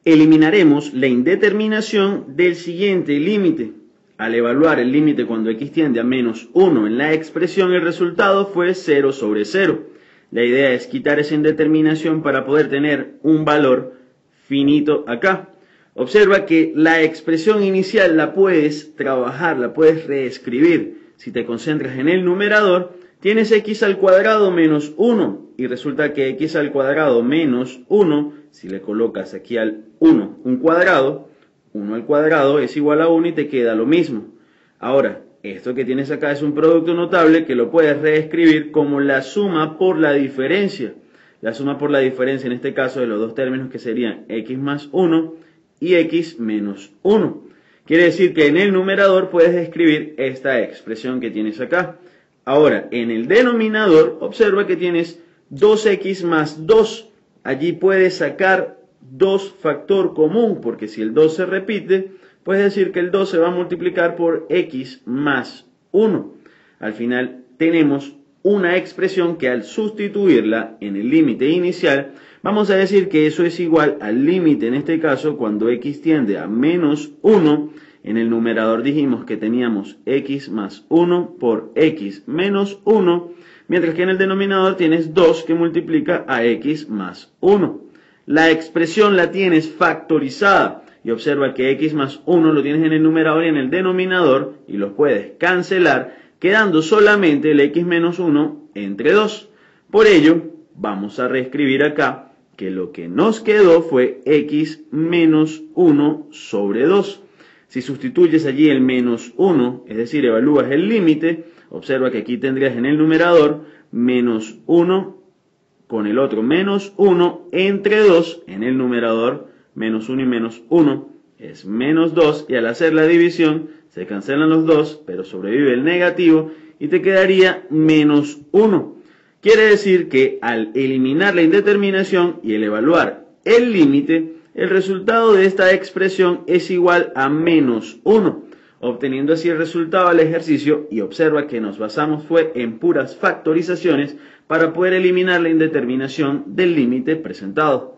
eliminaremos la indeterminación del siguiente límite. Al evaluar el límite cuando x tiende a menos 1 en la expresión, el resultado fue 0 sobre 0. La idea es quitar esa indeterminación para poder tener un valor finito acá. Observa que la expresión inicial la puedes trabajar, la puedes reescribir. Si te concentras en el numerador, tienes x al cuadrado menos 1 y resulta que x al cuadrado menos 1, si le colocas aquí al 1 un cuadrado, 1 al cuadrado es igual a 1 y te queda lo mismo. Ahora, esto que tienes acá es un producto notable que lo puedes reescribir como la suma por la diferencia. La suma por la diferencia en este caso de los dos términos que serían x más 1 y x menos 1. Quiere decir que en el numerador puedes escribir esta expresión que tienes acá. Ahora, en el denominador, observa que tienes 2x más 2. Allí puedes sacar 2 factor común, porque si el 2 se repite, puedes decir que el 2 se va a multiplicar por x más 1. Al final tenemos una expresión que al sustituirla en el límite inicial, vamos a decir que eso es igual al límite, en este caso, cuando x tiende a menos 1. En el numerador dijimos que teníamos x más 1 por x menos 1, mientras que en el denominador tienes 2 que multiplica a x más 1. La expresión la tienes factorizada y observa que x más 1 lo tienes en el numerador y en el denominador y los puedes cancelar, quedando solamente el x menos 1 entre 2. Por ello, vamos a reescribir acá que lo que nos quedó fue x menos 1 sobre 2. Si sustituyes allí el menos 1, es decir, evalúas el límite, observa que aquí tendrías en el numerador menos 1 con el otro menos 1 entre 2, en el numerador menos 1 y menos 1 es menos 2, y al hacer la división se cancelan los 2, pero sobrevive el negativo y te quedaría menos 1. Quiere decir que al eliminar la indeterminación y el evaluar el límite, el resultado de esta expresión es igual a menos 1, obteniendo así el resultado del ejercicio, y observa que nos basamos fue en puras factorizaciones para poder eliminar la indeterminación del límite presentado.